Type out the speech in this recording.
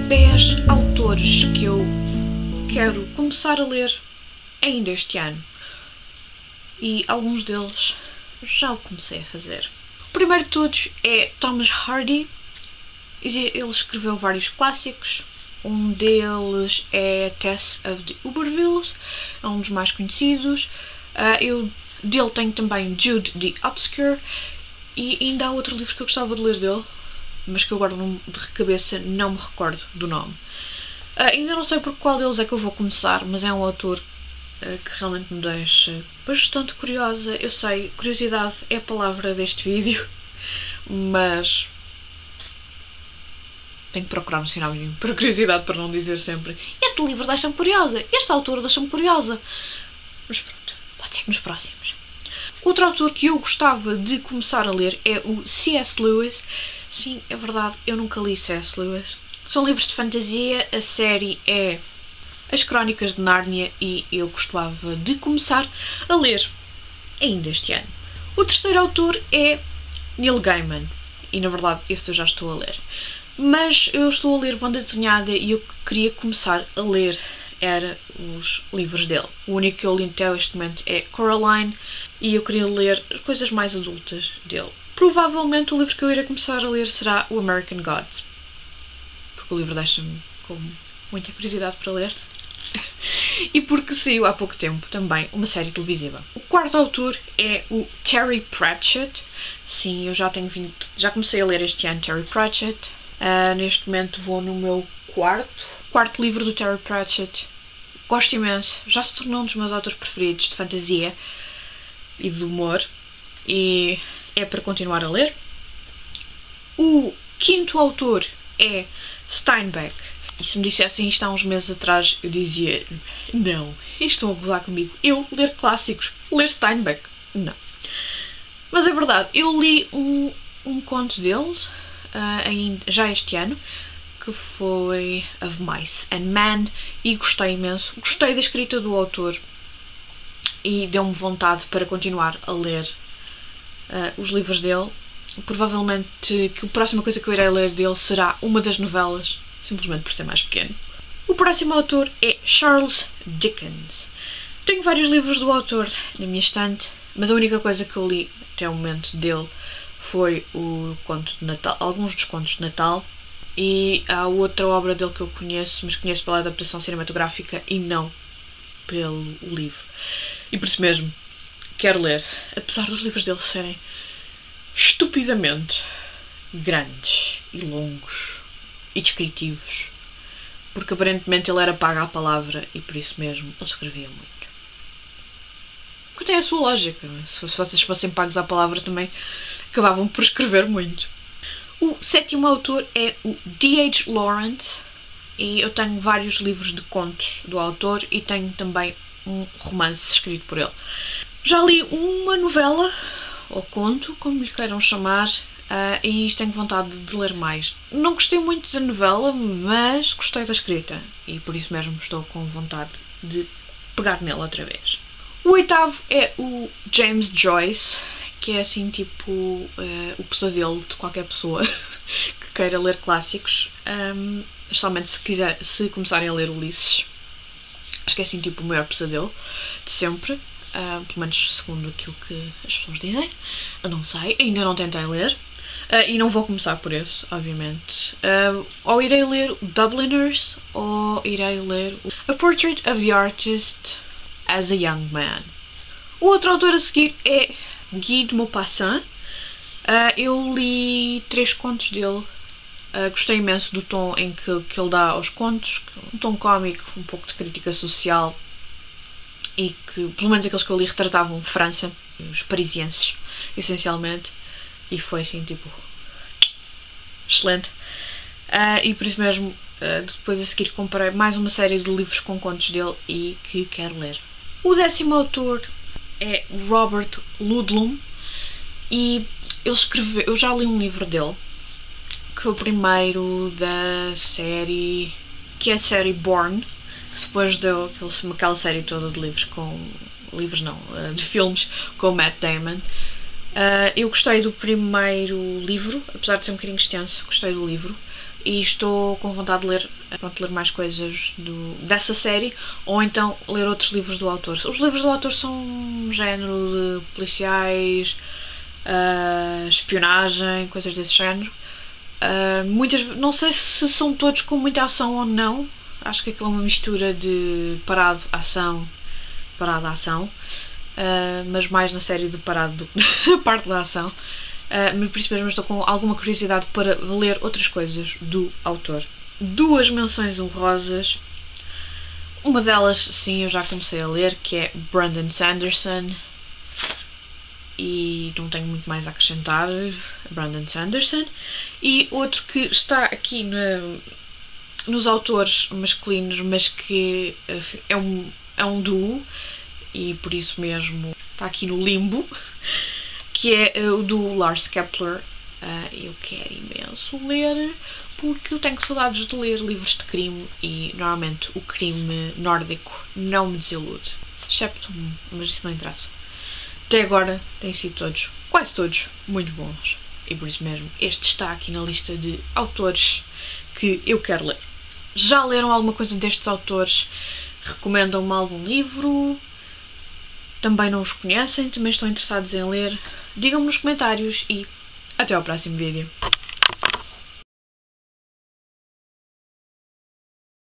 10 autores que eu quero começar a ler ainda este ano. E alguns deles já o comecei a fazer. O primeiro de todos é Thomas Hardy. Ele escreveu vários clássicos. Um deles é Tess of the Ubervilles, é um dos mais conhecidos. Dele tenho também Jude the Obscure. E ainda há outro livro que eu gostava de ler dele, mas que eu agora de cabeça não me recordo do nome. Ainda não sei por qual deles é que eu vou começar, mas é um autor que realmente me deixa bastante curiosa. Eu sei, curiosidade é a palavra deste vídeo, mas tenho que procurar um sinónimo para curiosidade, para não dizer sempre este livro deixa-me curiosa, este autor deixa-me curiosa. Mas pronto, pode ser que nos próximos. Outro autor que eu gostava de começar a ler é o C.S. Lewis. Sim, é verdade, eu nunca li C.S. Lewis. São livros de fantasia, a série é As Crónicas de Nárnia e eu gostava de começar a ler ainda este ano. O terceiro autor é Neil Gaiman e na verdade este eu já estou a ler. Mas eu estou a ler banda desenhada e eu queria começar a ler era os livros dele. O único que eu li até este momento é Coraline e eu queria ler coisas mais adultas dele. Provavelmente o livro que eu irei começar a ler será o American Gods, porque o livro deixa-me com muita curiosidade para ler e porque saiu há pouco tempo também uma série televisiva. O quarto autor é o Terry Pratchett. Sim, eu já já comecei a ler este ano Terry Pratchett. Neste momento vou no meu quarto livro do Terry Pratchett. Gosto imenso, já se tornou um dos meus autores preferidos de fantasia e de humor e é para continuar a ler. O quinto autor é Steinbeck. E se me dissessem isto há uns meses atrás, eu dizia, não, estão a gozar comigo. Eu ler clássicos, ler Steinbeck, não. Mas é verdade, eu li um conto dele já este ano, que foi Of Mice and Men, e gostei imenso. Gostei da escrita do autor e deu-me vontade para continuar a ler os livros dele. Provavelmente que a próxima coisa que eu irei ler dele será uma das novelas, simplesmente por ser mais pequeno. O próximo autor é Charles Dickens. Tenho vários livros do autor na minha estante, mas a única coisa que eu li até o momento dele foi o conto de Natal, alguns dos contos de Natal, e há outra obra dele que eu conheço, mas conheço pela adaptação cinematográfica e não pelo livro. E por isso mesmo quero ler, apesar dos livros dele serem estupidamente grandes e longos e descritivos, porque aparentemente ele era pago à palavra e por isso mesmo ele escrevia muito. Que tem a sua lógica, não é? Se vocês fossem pagos à palavra também acabavam por escrever muito. O sétimo autor é o D.H. Lawrence e eu tenho vários livros de contos do autor e tenho também um romance escrito por ele. Já li uma novela, ou conto, como lhe queiram chamar, e tenho vontade de ler mais. Não gostei muito da novela, mas gostei da escrita e por isso mesmo estou com vontade de pegar nela outra vez. O oitavo é o James Joyce, que é assim tipo o pesadelo de qualquer pessoa que queira ler clássicos, especialmente se começarem a ler Ulisses. Acho que é assim tipo o maior pesadelo de sempre, pelo menos segundo aquilo que as pessoas dizem. Eu não sei, ainda não tentei ler e não vou começar por esse, obviamente. Ou irei ler o Dubliners ou irei ler A Portrait of the Artist as a Young Man. O outro autor a seguir é Guy de Maupassant. Eu li 3 contos dele. Gostei imenso do tom em que ele dá aos contos, um tom cómico, um pouco de crítica social e que, pelo menos aqueles que eu li, retratavam França, os parisienses, essencialmente, e foi assim, tipo, excelente. E por isso mesmo, depois a seguir comprei mais uma série de livros com contos dele e que quero ler. O 10º autor é Robert Ludlum e ele escreveu, eu já li um livro dele, que foi o primeiro da série, que é a série Born, que depois deu aquela série toda de livros de filmes com o Matt Damon. Eu gostei do primeiro livro, apesar de ser um bocadinho extenso, gostei do livro. e estou com vontade de ler, ler mais coisas dessa série, ou então ler outros livros do autor. Os livros do autor são um género de policiais, espionagem, coisas desse género. Não sei se são todos com muita ação ou não. Acho que aquilo é uma mistura de parado, ação, mas mais na série de parado do que na parte da ação. Mas por isso mesmo estou com alguma curiosidade para ler outras coisas do autor. 2 menções honrosas. Uma delas, sim, eu já comecei a ler, que é Brandon Sanderson. E não tenho muito mais a acrescentar. Brandon Sanderson. E outro que está aqui nos autores masculinos, mas que é um duo, e por isso mesmo está aqui no limbo, que é o do Lars Kepler. Eu quero imenso ler, porque eu tenho saudades de ler livros de crime e normalmente o crime nórdico não me desilude, excepto um, mas isso não interessa. Até agora têm sido quase todos, muito bons, e por isso mesmo este está aqui na lista de autores que eu quero ler. Já leram alguma coisa destes autores? Recomendam-me algum livro? Também não os conhecem? Também estão interessados em ler? Digam-me nos comentários e até ao próximo vídeo.